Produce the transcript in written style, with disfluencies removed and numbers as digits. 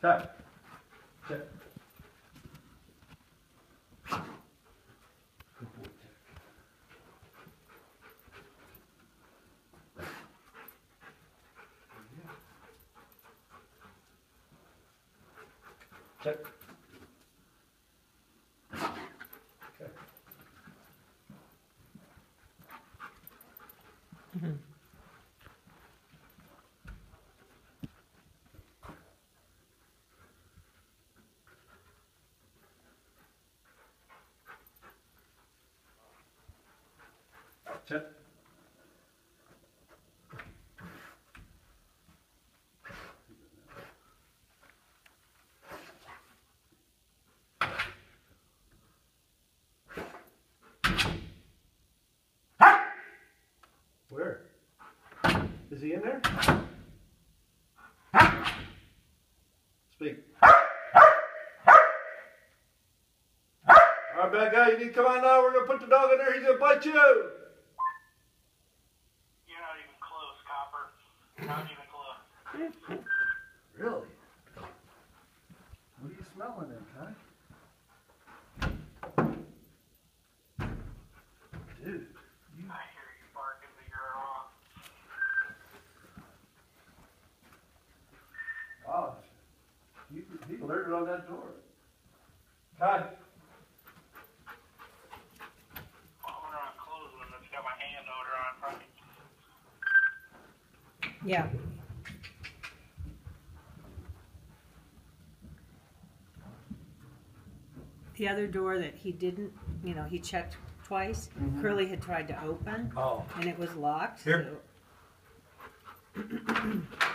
Check. Check. Good boy, check. Check. Okay. Mm-hmm. Check. Where? Is he in there? Speak. Alright, bad guy, you need to come out now. We're going to put the dog in there. He's going to bite you. You're not even close, Copper. Not even close. Really? What are you smelling then, Kai? Dude, you... I hear you barking, but you're wrong. Wow. He alerted on that door. Kai. I'm gonna close one that's got my hand over on front. Yeah. The other door that he didn't, you know, he checked twice. Mhm. Curly had tried to open, Oh. and it was locked. Here. So